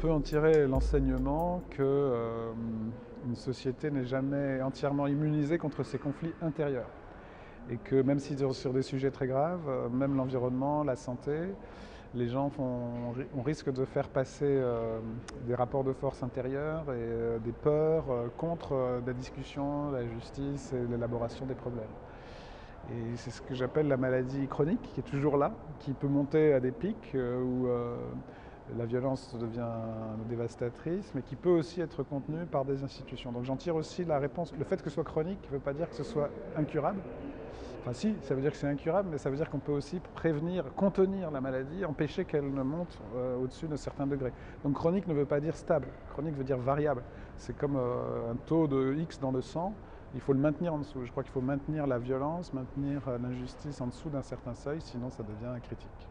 peut en tirer l'enseignement que une société n'est jamais entièrement immunisée contre ses conflits intérieurs. Et que même si sur des sujets très graves, même l'environnement, la santé, les gens on risque de faire passer des rapports de force intérieurs et des peurs contre la discussion, la justice et l'élaboration des problèmes. Et c'est ce que j'appelle la maladie chronique, qui est toujours là, qui peut monter à des pics où la violence devient dévastatrice, mais qui peut aussi être contenue par des institutions. Donc j'en tire aussi la réponse. Le fait que ce soit chronique ne veut pas dire que ce soit incurable. Enfin si, ça veut dire que c'est incurable, mais ça veut dire qu'on peut aussi prévenir, contenir la maladie, empêcher qu'elle ne monte au-dessus de certains degrés. Donc chronique ne veut pas dire stable, chronique veut dire variable. C'est comme un taux de X dans le sang, il faut le maintenir en dessous. Je crois qu'il faut maintenir la violence, maintenir l'injustice en dessous d'un certain seuil, sinon ça devient critique.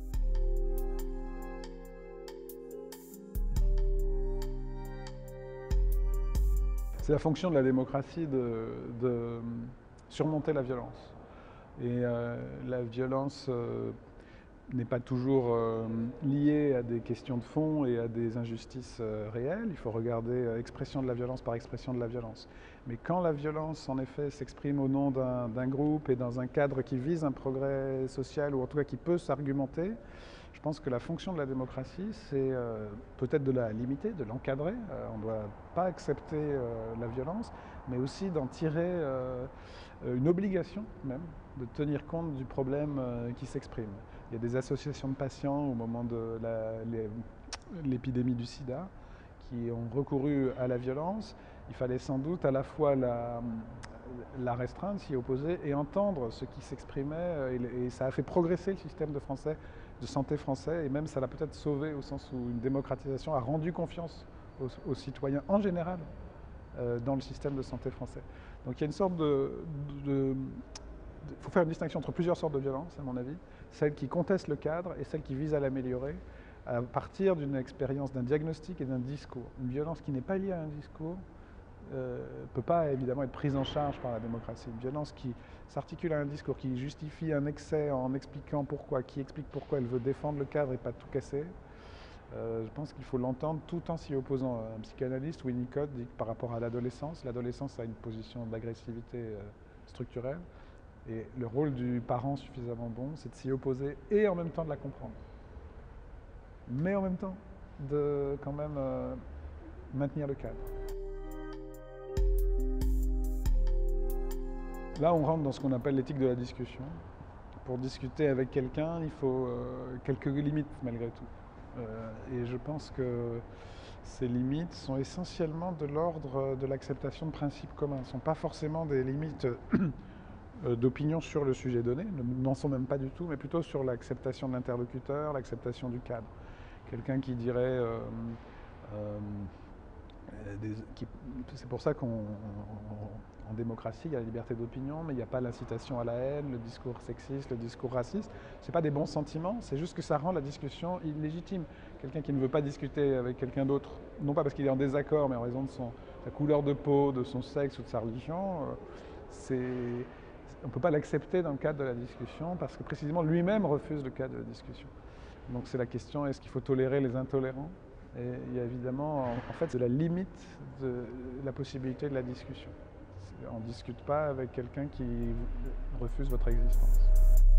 C'est la fonction de la démocratie de surmonter la violence. Et la violence n'est pas toujours liée à des questions de fond et à des injustices réelles. Il faut regarder expression de la violence par expression de la violence. Mais quand la violence, en effet, s'exprime au nom d'un groupe et dans un cadre qui vise un progrès social, ou en tout cas qui peut s'argumenter, je pense que la fonction de la démocratie, c'est peut-être de la limiter, de l'encadrer. On ne doit pas accepter la violence, mais aussi d'en tirer une obligation même, de tenir compte du problème qui s'exprime. Il y a des associations de patients au moment de l'épidémie du sida qui ont recouru à la violence. Il fallait sans doute à la fois la restreindre, s'y opposer et entendre ce qui s'exprimait. Et ça a fait progresser le système de santé français, et même ça l'a peut-être sauvé au sens où une démocratisation a rendu confiance aux citoyens en général dans le système de santé français. Donc il y a une sorte il faut faire une distinction entre plusieurs sortes de violences, à mon avis. Celle qui conteste le cadre et celle qui vise à l'améliorer à partir d'une expérience, d'un diagnostic et d'un discours. Une violence qui n'est pas liée à un discours ne peut pas évidemment être prise en charge par la démocratie. Une violence qui s'articule à un discours, qui justifie un excès en expliquant pourquoi, qui explique pourquoi elle veut défendre le cadre et pas tout casser. Je pense qu'il faut l'entendre tout en s'y opposant. Un psychanalyste, Winnicott, dit que par rapport à l'adolescence a une position d'agressivité structurelle. Et le rôle du parent suffisamment bon, c'est de s'y opposer et en même temps de la comprendre. Mais en même temps, de quand même maintenir le cadre. Là, on rentre dans ce qu'on appelle l'éthique de la discussion. Pour discuter avec quelqu'un, il faut quelques limites malgré tout. Et je pense que ces limites sont essentiellement de l'ordre de l'acceptation de principes communs. Ce ne sont pas forcément des limites d'opinion sur le sujet donné, n'en sont même pas du tout, mais plutôt sur l'acceptation de l'interlocuteur, l'acceptation du cadre. Quelqu'un qui dirait... c'est pour ça qu'en démocratie, il y a la liberté d'opinion, mais il n'y a pas l'incitation à la haine, le discours sexiste, le discours raciste. Ce n'est pas des bons sentiments, c'est juste que ça rend la discussion illégitime. Quelqu'un qui ne veut pas discuter avec quelqu'un d'autre, non pas parce qu'il est en désaccord, mais en raison de sa couleur de peau, de son sexe ou de sa religion, on ne peut pas l'accepter dans le cadre de la discussion parce que précisément lui-même refuse le cadre de la discussion. Donc c'est la question, est-ce qu'il faut tolérer les intolérants ? Et il y a évidemment, en fait, c'est la limite de la possibilité de la discussion. On ne discute pas avec quelqu'un qui refuse votre existence.